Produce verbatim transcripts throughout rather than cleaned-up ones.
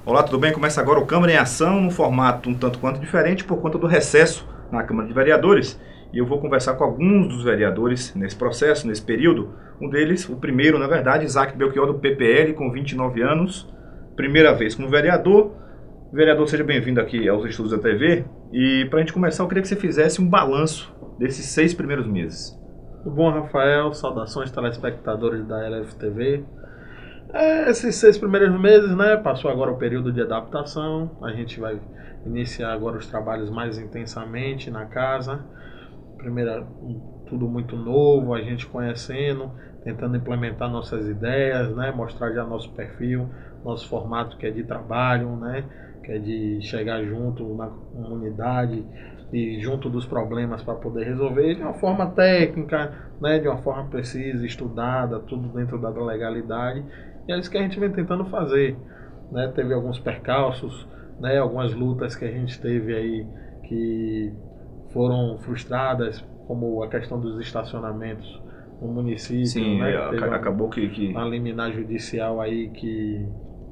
Olá, tudo bem? Começa agora o Câmara em Ação, no formato um tanto quanto diferente por conta do recesso na Câmara de Vereadores. E eu vou conversar com alguns dos vereadores nesse processo, nesse período. Um deles, o primeiro, na verdade, Isaac Belchior, do P P L, com vinte e nove anos. Primeira vez como vereador. Vereador, seja bem-vindo aqui aos estudos da T V. E para a gente começar, eu queria que você fizesse um balanço desses seis primeiros meses. Tudo bom, Rafael? Saudações, telespectadores da L F T V. É, esses seis primeiros meses, né? Passou agora o período de adaptação. A gente vai iniciar agora os trabalhos mais intensamente na casa. Primeiro, tudo muito novo, a gente conhecendo, tentando implementar nossas ideias, né? Mostrar já nosso perfil, nosso formato que é de trabalho, né? Que é de chegar junto na comunidade e junto dos problemas para poder resolver de uma forma técnica, né? De uma forma precisa, estudada, tudo dentro da legalidade. E é isso que a gente vem tentando fazer, né? Teve alguns percalços, né? Algumas lutas que a gente teve aí que foram frustradas, como a questão dos estacionamentos no município. Sim, né? é, que acabou que... que... uma liminar judicial aí que,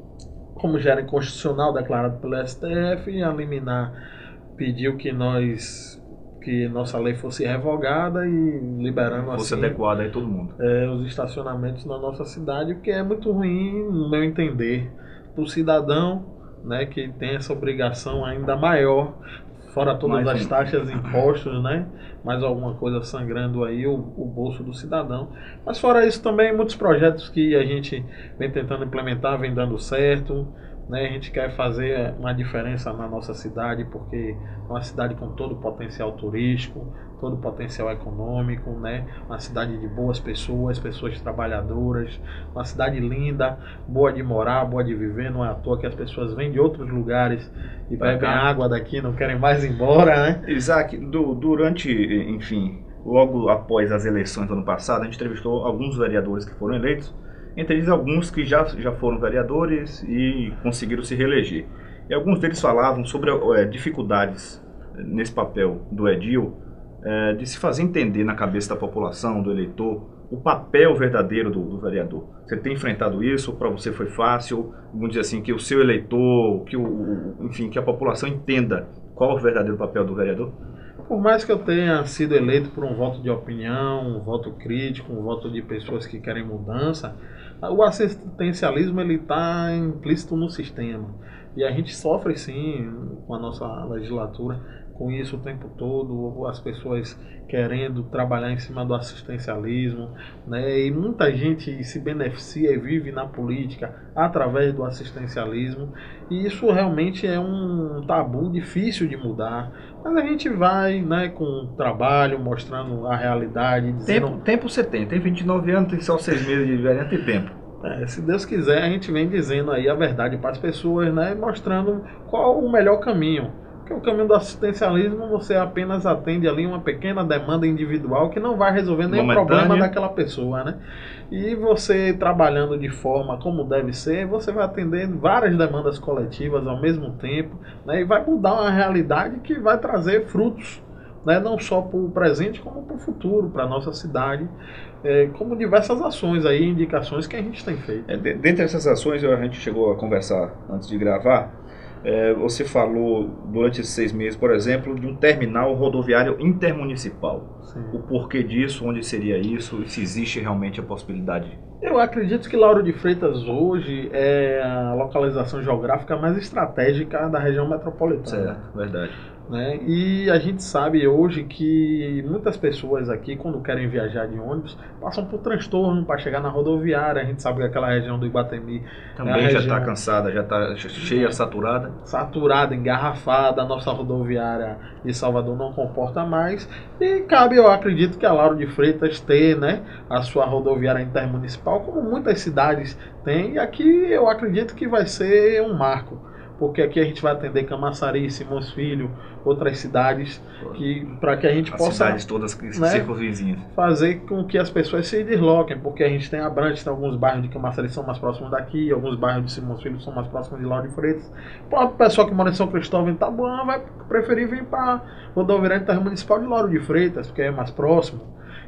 como já era inconstitucional declarado pelo S T F, a liminar pediu que nós que nossa lei fosse revogada e liberando fosse assim adequada aí todo mundo. É, os estacionamentos na nossa cidade, o que é muito ruim, no meu entender, para o cidadão, né, que tem essa obrigação ainda maior, fora todas Mais as um. taxas e impostos, né, mais alguma coisa sangrando aí o, o bolso do cidadão. Mas fora isso também, muitos projetos que a gente vem tentando implementar, vem dando certo, né, a gente quer fazer uma diferença na nossa cidade, porque é uma cidade com todo o potencial turístico, todo o potencial econômico, né, uma cidade de boas pessoas, pessoas trabalhadoras, uma cidade linda, boa de morar, boa de viver. Não é à toa que as pessoas vêm de outros lugares e Pra bebem cá. água daqui, não querem mais ir embora, né? Isaac, du- durante, enfim, logo após as eleições do ano passado, a gente entrevistou alguns vereadores que foram eleitos, entre eles alguns que já, já foram vereadores e conseguiram se reeleger. E alguns deles falavam sobre é, dificuldades nesse papel do edil, é, de se fazer entender na cabeça da população, do eleitor, o papel verdadeiro do, do vereador. Você tem enfrentado isso? Para você foi fácil? Vamos dizer assim, que o seu eleitor, que o, o, enfim, que a população entenda qual é o verdadeiro papel do vereador? Por mais que eu tenha sido eleito por um voto de opinião, um voto crítico, um voto de pessoas que querem mudança, o assistencialismo ele está implícito no sistema. E a gente sofre sim com a nossa legislatura com isso o tempo todo, as pessoas querendo trabalhar em cima do assistencialismo, né? E muita gente se beneficia e vive na política através do assistencialismo, e isso realmente é um tabu difícil de mudar, mas a gente vai, né, com trabalho, mostrando a realidade, dizendo... Tempo, tempo você tem, tem vinte e nove anos, tem só seis meses de vereador, tem tempo. É, se Deus quiser, a gente vem dizendo aí a verdade para as pessoas, né, mostrando qual o melhor caminho. Porque o caminho do assistencialismo, você apenas atende ali uma pequena demanda individual que não vai resolver nenhum Momentânea. problema daquela pessoa, né? E você trabalhando de forma como deve ser, você vai atender várias demandas coletivas ao mesmo tempo, né? E vai mudar uma realidade que vai trazer frutos, né? Não só para o presente, como para o futuro, para a nossa cidade, é, como diversas ações aí, indicações que a gente tem feito. É, de- dentre essas ações, a gente chegou a conversar antes de gravar. É, você falou durante esses seis meses, por exemplo, de um terminal rodoviário intermunicipal. Sim. O porquê disso, onde seria isso, e se existe realmente a possibilidade? Eu acredito que Lauro de Freitas hoje é a localização geográfica mais estratégica da região metropolitana. Certo, verdade. Né? E a gente sabe hoje que muitas pessoas aqui, quando querem viajar de ônibus, passam por transtorno para chegar na rodoviária. A gente sabe que aquela região do Ibatemi Também é a já região está cansada, já está cheia, saturada. saturada, engarrafada. A nossa rodoviária de Salvador não comporta mais. E cabe, eu acredito, que a Lauro de Freitas ter, né, a sua rodoviária intermunicipal, como muitas cidades têm. E aqui eu acredito que vai ser um marco, porque aqui a gente vai atender Camaçari, Simões Filho, outras cidades, que, para que a gente As possa, cidades todas que né, circunvizinhas. fazer com que as pessoas se desloquem, porque a gente tem Abrantes, tem alguns bairros de Camaçari são mais próximos daqui, alguns bairros de Simões Filho são mais próximos de Lauro de Freitas. O próprio pessoal que mora em São Cristóvão, em Itabuã, vai preferir vir para a rodoviária intermunicipal de Lauro de Freitas, porque é mais próximo.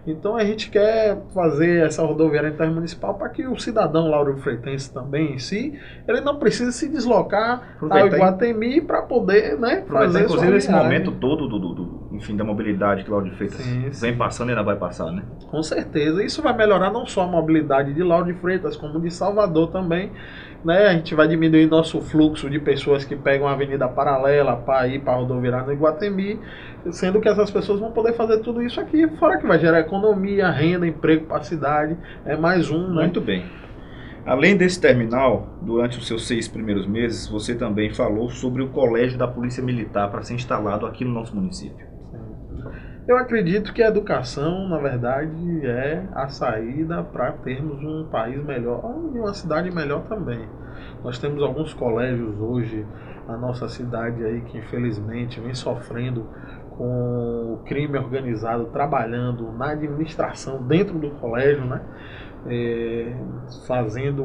Então a gente quer fazer essa rodoviária intermunicipal para que o cidadão Lauro Freitas também em si, ele não precise se deslocar ao Iguatemi para poder, né, fazer inclusive esse momento todo do, do, do, enfim, da mobilidade que Lauro de Freitas sim, sim. vem passando e ainda vai passar, né? Com certeza. Isso vai melhorar não só a mobilidade de Lauro de Freitas, como de Salvador também. Né, a gente vai diminuir nosso fluxo de pessoas que pegam a avenida paralela para ir para a rodoviária no Iguatemi, sendo que essas pessoas vão poder fazer tudo isso aqui, fora que vai gerar economia, renda, emprego para a cidade, é mais um. Né? Muito bem. Além desse terminal, durante os seus seis primeiros meses, você também falou sobre o Colégio da Polícia Militar para ser instalado aqui no nosso município. Eu acredito que a educação, na verdade, é a saída para termos um país melhor e uma cidade melhor também. Nós temos alguns colégios hoje na nossa cidade aí que infelizmente vem sofrendo com o crime organizado, trabalhando na administração dentro do colégio, né? É, fazendo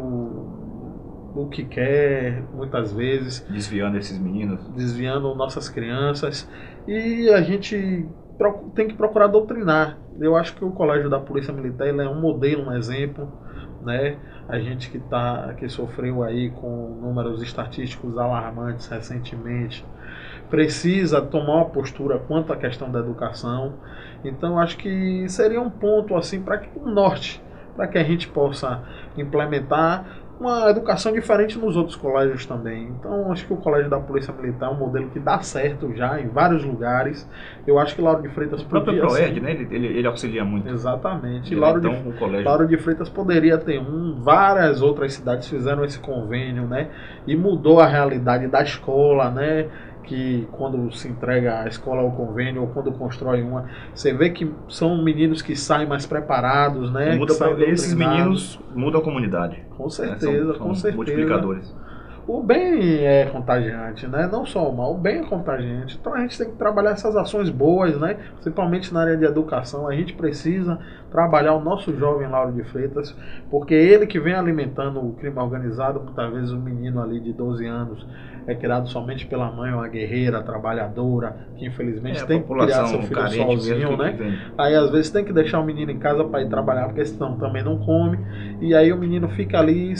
o que quer, muitas vezes. Desviando esses meninos. Desviando nossas crianças. E a gente tem que procurar doutrinar. Eu acho que o Colégio da Polícia Militar ele é um modelo, um exemplo, né? A gente que, tá, que sofreu aí com números estatísticos alarmantes recentemente precisa tomar uma postura quanto à questão da educação. Então acho que seria um ponto assim para que o norte, para que a gente possa implementar uma educação diferente nos outros colégios também. Então, acho que o Colégio da Polícia Militar é um modelo que dá certo já em vários lugares. Eu acho que Lauro de Freitas o próprio podia... Proerd, né? Ele, ele, ele auxilia muito. Exatamente. Ele Lauro, então, de, o colégio... Lauro de Freitas poderia ter um. Várias outras cidades fizeram esse convênio, né? E mudou a realidade da escola, né? Que quando se entrega a escola ao convênio ou quando constrói uma, você vê que são meninos que saem mais preparados, né? Muda pra, esses meninos mudam a comunidade. Com certeza, né? são, são com certeza. multiplicadores. O bem é contagiante, né? Não só o mal, o bem é contagiante. Então a gente tem que trabalhar essas ações boas, né? Principalmente na área de educação. A gente precisa trabalhar o nosso jovem Lauro de Freitas, porque ele que vem alimentando o crime organizado, muitas vezes um menino ali de doze anos é criado somente pela mãe, uma guerreira, trabalhadora, que infelizmente é, tem que criar seu filho sozinho, né? Aí às vezes tem que deixar o menino em casa para ir trabalhar, porque senão também não come. E aí o menino fica ali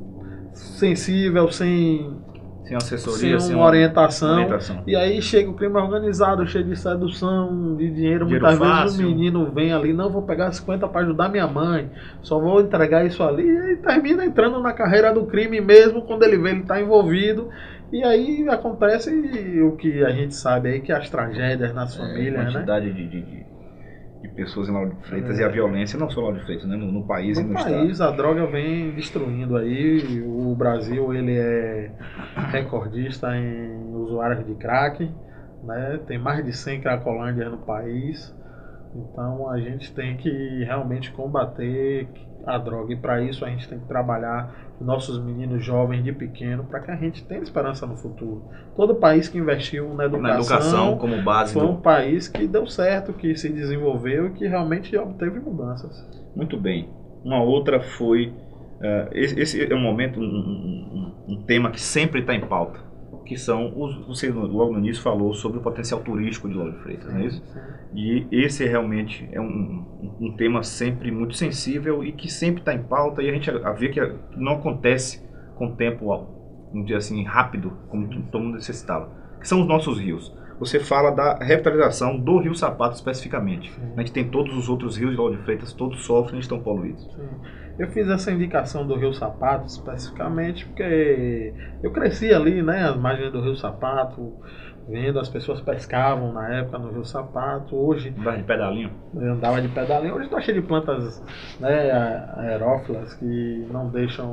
sensível, sem, sem assessoria, sem sem uma orientação, orientação. E aí chega o crime organizado, cheio de sedução, de dinheiro. dinheiro Muitas fácil. vezes o menino vem ali, não, vou pegar cinquenta para ajudar minha mãe, só vou entregar isso ali, e termina entrando na carreira do crime mesmo, quando ele vê ele está envolvido. E aí acontece o que a gente sabe aí, que as tragédias nas é, famílias, quantidade né? de, de, de, de pessoas em Lauro de Freitas é. e a violência, não só Lauro de Freitas, né? no, no país no e no país, estado. A droga vem destruindo aí. O Brasil ele é recordista em usuários de crack, né? Tem mais de cem cracolândias no país. Então a gente tem que realmente combater a droga, e para isso a gente tem que trabalhar nossos meninos jovens de pequeno, para que a gente tenha esperança no futuro. Todo país que investiu na educação, na educação como base foi do... um país que deu certo, que se desenvolveu e que realmente obteve mudanças. Muito bem. Uma outra foi uh, esse, esse é um momento, um, um, um tema que sempre está em pauta, que são os, você logo no início falou sobre o potencial turístico de Lauro de Freitas, não é isso? Sim. E esse realmente é um, um, um tema sempre muito sensível e que sempre está em pauta, e a gente vê que não acontece com tempo, vamos dizer assim, rápido, como todo mundo necessitava, que são os nossos rios. Você fala da revitalização do Rio Sapato especificamente. Sim. A gente tem todos os outros rios de Lauro de Freitas, todos sofrem e estão poluídos. Sim. Eu fiz essa indicação do Rio Sapato especificamente porque eu cresci ali, né, às margens do Rio Sapato, vendo as pessoas pescavam na época no Rio Sapato. Hoje andava de pedalinho. Eu andava de pedalinho. Hoje está cheio de plantas, né, aerófilas que não deixam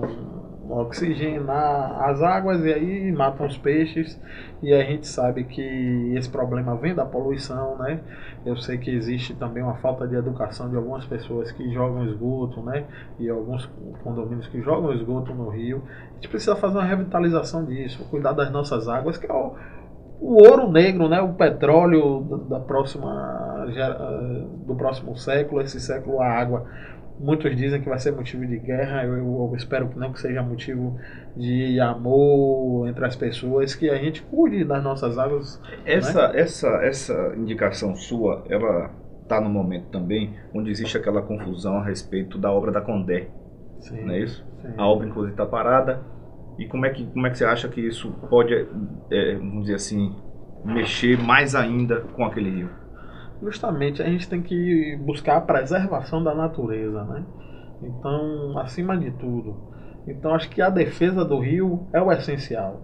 oxigenar as águas e aí matam os peixes. E a gente sabe que esse problema vem da poluição, né? Eu sei que existe também uma falta de educação de algumas pessoas que jogam esgoto, né? E alguns condomínios que jogam esgoto no rio. A gente precisa fazer uma revitalização disso, cuidar das nossas águas, que é o O ouro negro, né, o petróleo da próxima, do próximo século, esse século a água, muitos dizem que vai ser motivo de guerra, eu, eu espero que não, que seja motivo de amor entre as pessoas, que a gente cuide das nossas águas. Essa, né? essa, essa indicação sua, ela está no momento também onde existe aquela confusão a respeito da obra da Condé, Sim, não é isso? sim. A obra, inclusive, está parada. E como é, que, como é que você acha que isso pode, é, vamos dizer assim, mexer mais ainda com aquele rio? Justamente, a gente tem que buscar a preservação da natureza, né? Então, acima de tudo. Então, acho que a defesa do rio é o essencial.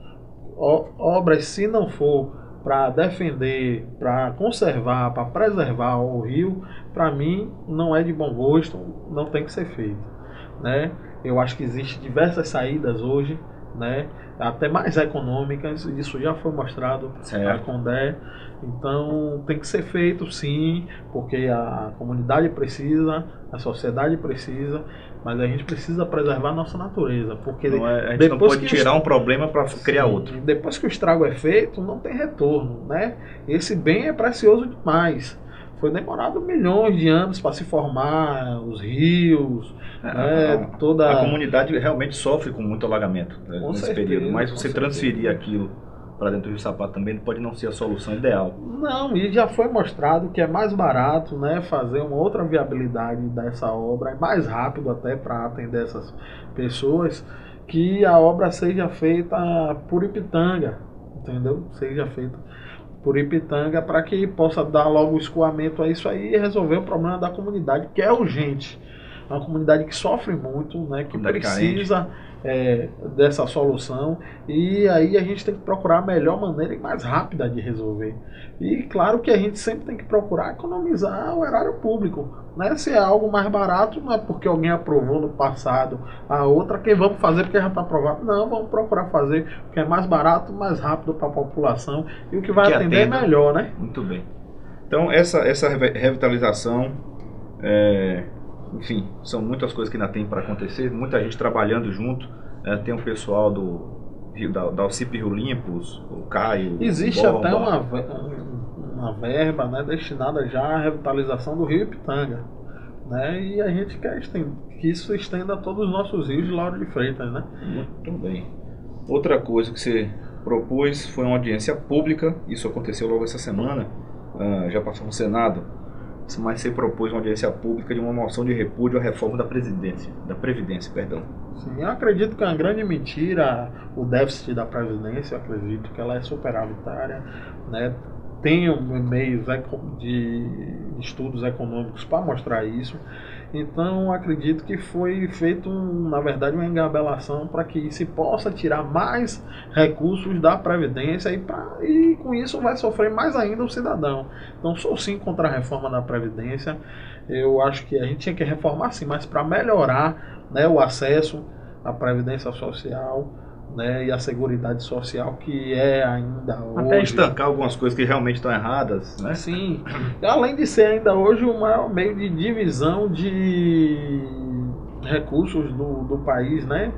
O, obras, se não for para defender, para conservar, para preservar o rio, para mim, não é de bom gosto, não tem que ser feito, né? Eu acho que existem diversas saídas hoje, né? Até mais econômicas, isso já foi mostrado a Condé. Então tem que ser feito sim, porque a comunidade precisa, a sociedade precisa, mas a gente precisa preservar a nossa natureza, porque não é, a gente não pode tirar um problema para criar outro. Depois que o estrago é feito, não tem retorno, né? Esse bem é precioso demais. Foi demorado milhões de anos para se formar os rios, é, né? a, Toda a comunidade realmente sofre com muito alagamento, né, nesse certeza, período, mas você transferir certeza. aquilo para dentro do Rio Sapato também pode não ser a solução ideal. Não, e já foi mostrado que é mais barato, né, fazer uma outra viabilidade dessa obra, é mais rápido até para atender essas pessoas, que a obra seja feita por Ipitanga, entendeu? Seja feita por Ipitanga, para que possa dar logo o escoamento a isso aí e resolver o problema da comunidade, que é urgente. É uma comunidade que sofre muito, né, que precisa é, dessa solução, e aí a gente tem que procurar a melhor maneira e mais rápida de resolver. E claro que a gente sempre tem que procurar economizar o erário público, né? Se é algo mais barato, não é porque alguém aprovou no passado a outra que vamos fazer porque já está aprovado. Não, vamos procurar fazer o que é mais barato, mais rápido para a população e o que vai que atender atenda, melhor, né? Muito bem. Então essa, essa revitalização, é, enfim, são muitas coisas que ainda tem para acontecer, muita gente trabalhando junto, é, tem o pessoal do da, da Alcipe Rio Limpos, o Caio. Existe o Borba, até uma, uma verba, né, destinada já à revitalização do Rio Ipitanga, né, e a gente quer que isso estenda a todos os nossos rios de Lauro de Freitas, né? Muito bem. Outra coisa que você propôs foi uma audiência pública, isso aconteceu logo essa semana, uh, já passou no Senado, mas você propôs uma audiência pública de uma moção de repúdio à reforma da Previdência, da Previdência, perdão. Sim, eu acredito que é uma grande mentira o déficit da Previdência, eu acredito que ela é superavitária, né? Tem meios de estudos econômicos para mostrar isso. Então acredito que foi feito, na verdade, uma engabelação para que se possa tirar mais recursos da Previdência e, pra, e com isso vai sofrer mais ainda o cidadão. Então sou sim contra a reforma da Previdência. Eu acho que a gente tinha que reformar sim, mas para melhorar, né, o acesso à Previdência Social, né, e a Seguridade Social, que é ainda hoje... Até estancar algumas coisas que realmente estão erradas, né? Sim. Além de ser ainda hoje o maior meio de divisão de recursos do, do país, né?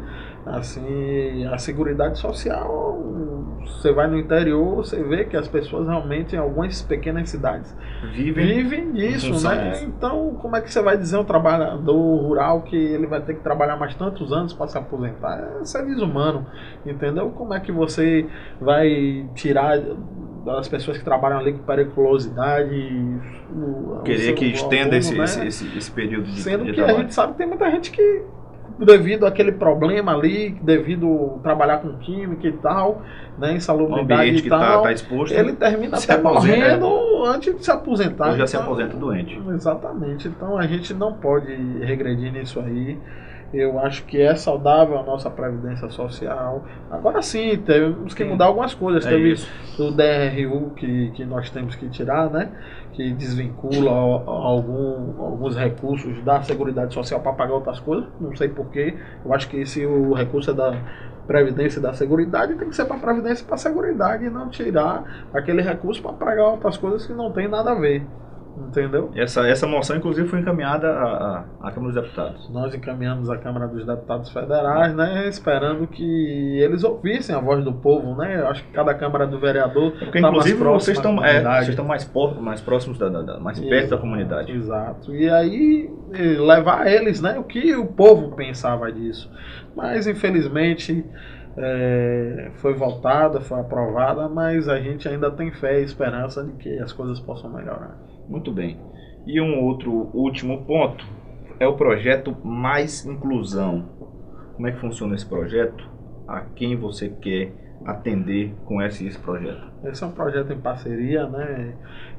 Assim, a Seguridade Social, você vai no interior, você vê que as pessoas realmente em algumas pequenas cidades vivem, vivem disso, né? Disso. Então, como é que você vai dizer um trabalhador rural que ele vai ter que trabalhar mais tantos anos para se aposentar? Isso é desumano, entendeu? Como é que você vai tirar das pessoas que trabalham ali com periculosidade, o, querer o que estenda aluno, esse, né? esse, esse, esse período de, Sendo de que trabalho. A gente sabe que tem muita gente que, devido àquele problema ali, devido a trabalhar com química e tal, né, insalubridade e que tal, tá, tá exposto, ele termina até morrendo antes de se aposentar. Ou já então, se aposenta doente. Exatamente. Então a gente não pode regredir nisso aí. Eu acho que é saudável a nossa Previdência Social. Agora sim, temos que mudar algumas coisas. É Teve isso. o D R U que, que nós temos que tirar, né? Que desvincula algum, alguns recursos da Seguridade Social para pagar outras coisas. Não sei porquê. Eu acho que se o recurso é da Previdência e da Seguridade, tem que ser para a Previdência e para a Seguridade e não tirar aquele recurso para pagar outras coisas que não tem nada a ver. Entendeu? Essa, essa moção, inclusive, foi encaminhada à, à, à Câmara dos Deputados. Nós encaminhamos à Câmara dos Deputados Federais, né, esperando que eles ouvissem a voz do povo, né? Eu acho que cada Câmara do Vereador Porque, tá inclusive, mais vocês, estão, é, vocês estão mais, por, mais próximos, da, da, mais perto exato, da comunidade. Exato. E aí, levar a eles, né, o que o povo pensava disso. Mas, infelizmente... É, foi votada, foi aprovada, mas a gente ainda tem fé e esperança de que as coisas possam melhorar. Muito bem. E um outro último ponto é o projeto Mais Inclusão. Como é que funciona esse projeto? A quem você quer atender com esse, esse projeto? Esse é um projeto em parceria, né,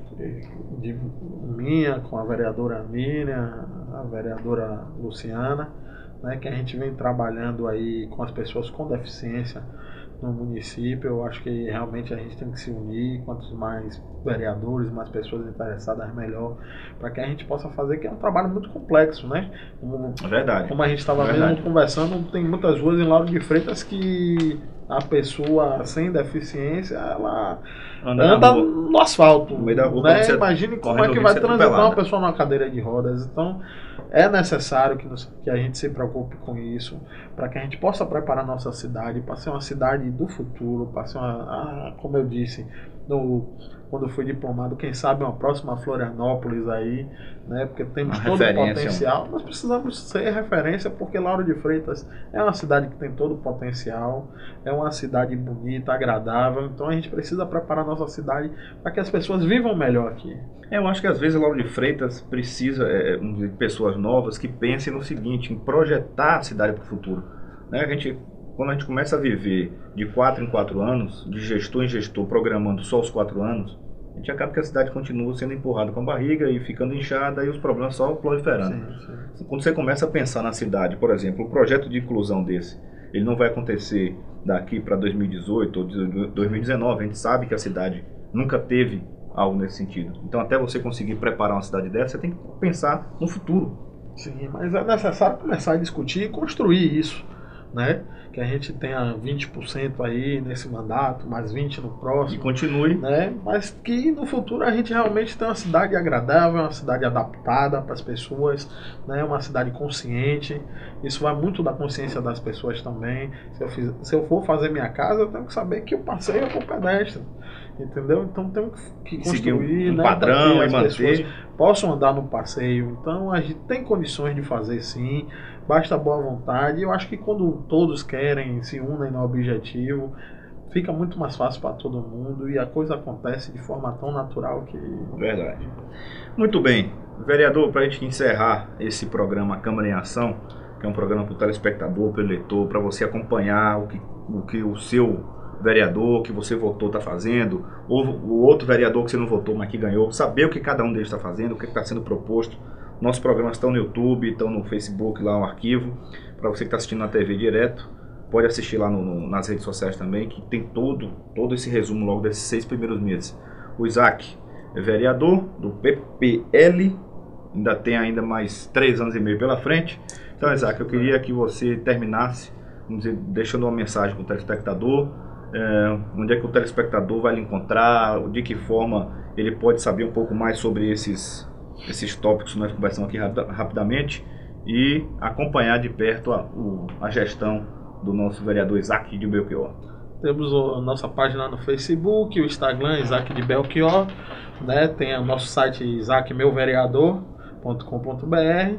de minha com a vereadora Miriam, a vereadora Luciana, né, que a gente vem trabalhando aí com as pessoas com deficiência no município. Eu acho que realmente a gente tem que se unir, quantos mais vereadores, mais pessoas interessadas, melhor, para que a gente possa fazer, que é um trabalho muito complexo, né? Como, é verdade. Como a gente estava é mesmo conversando, tem muitas ruas em Lauro de Freitas que a pessoa sem deficiência, ela anda, anda no asfalto, no meio da rua, né? Imagine como é que vai transitar uma pessoa numa cadeira de rodas. Então, é necessário que, nos, que a gente se preocupe com isso, para que a gente possa preparar nossa cidade para ser uma cidade do futuro, para ser uma, ah, como eu disse, no, quando eu fui diplomado, quem sabe uma próxima Florianópolis aí, né? Porque temos uma todo o potencial. Nós precisamos ser referência, porque Lauro de Freitas é uma cidade que tem todo o potencial, é uma cidade bonita, agradável. Então a gente precisa preparar nossa cidade para que as pessoas vivam melhor aqui. Eu acho que às vezes Lauro de Freitas precisa é, de pessoas novas que pensem no seguinte, em projetar a cidade para o futuro. Né? A gente, quando a gente começa a viver de quatro em quatro anos, de gestor em gestor, programando só os quatro anos, a gente acaba que a cidade continua sendo empurrada com a barriga e ficando inchada e os problemas só proliferando. Sim, sim. Quando você começa a pensar na cidade, por exemplo, um projeto de inclusão desse, ele não vai acontecer daqui para dois mil e dezoito ou dois mil e dezenove, a gente sabe que a cidade nunca teve algo nesse sentido. Então até você conseguir preparar uma cidade dessa, você tem que pensar no futuro. Sim, mas é necessário começar a discutir e construir isso, né? Que a gente tenha vinte por cento aí nesse mandato, mais vinte por cento no próximo. E continue. Né? Mas que no futuro a gente realmente tenha uma cidade agradável, uma cidade adaptada para as pessoas, né? Uma cidade consciente. Isso vai muito da consciência das pessoas também. Se eu, fiz, se eu for fazer minha casa, eu tenho que saber que o passeio é para o pedestre. Entendeu? Então temos que construir um né, padrão para que as e pessoas manter. possam andar no passeio. Então a gente tem condições de fazer sim, basta boa vontade. Eu acho que quando todos querem, se unem no objetivo, fica muito mais fácil para todo mundo e a coisa acontece de forma tão natural que... Verdade. Muito bem. Vereador, para a gente encerrar esse programa Câmara em Ação, que é um programa para o telespectador, para o eleitor, para você acompanhar o que o, que o seu vereador que você votou está fazendo, ou o outro vereador que você não votou, mas que ganhou, saber o que cada um deles está fazendo, o que está sendo proposto. Nossos programas estão no YouTube, estão no Facebook, lá no arquivo, para você que está assistindo na T V direto, pode assistir lá no, no, nas redes sociais também, que tem todo, todo esse resumo logo desses seis primeiros meses. O Isaac é vereador do P P L, ainda tem ainda mais três anos e meio pela frente. Então, Isaac, eu queria que você terminasse, vamos dizer, deixando uma mensagem para o telespectador. É, onde é que o telespectador vai lhe encontrar, de que forma ele pode saber um pouco mais sobre esses, esses tópicos que nós conversamos aqui rapidamente e acompanhar de perto a, o, a gestão do nosso vereador Isaac de Belchior. Temos a nossa página no Facebook, o Instagram Isaac de Belchior, né? Tem o nosso site isaac meu vereador ponto com ponto b r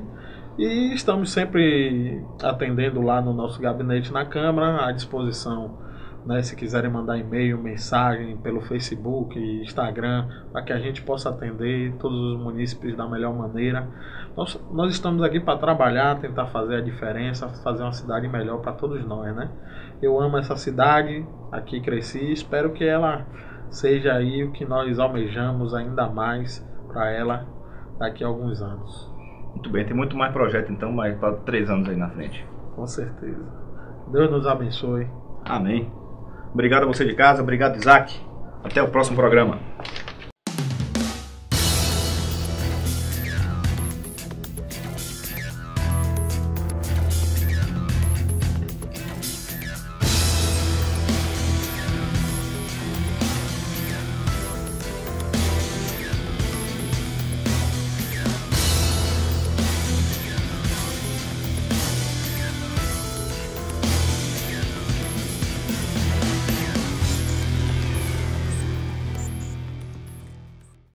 e estamos sempre atendendo lá no nosso gabinete na Câmara, à disposição. Né, se quiserem mandar e-mail, mensagem pelo Facebook, Instagram, para que a gente possa atender todos os munícipes da melhor maneira. Nós, nós estamos aqui para trabalhar, tentar fazer a diferença, fazer uma cidade melhor para todos nós, né? Eu amo essa cidade, aqui cresci, espero que ela seja aí o que nós almejamos ainda mais para ela daqui a alguns anos. Muito bem, tem muito mais projeto então, mas para três anos aí na frente. Com certeza. Deus nos abençoe. Amém. Obrigado a você de casa, obrigado Isaac. Até o próximo programa.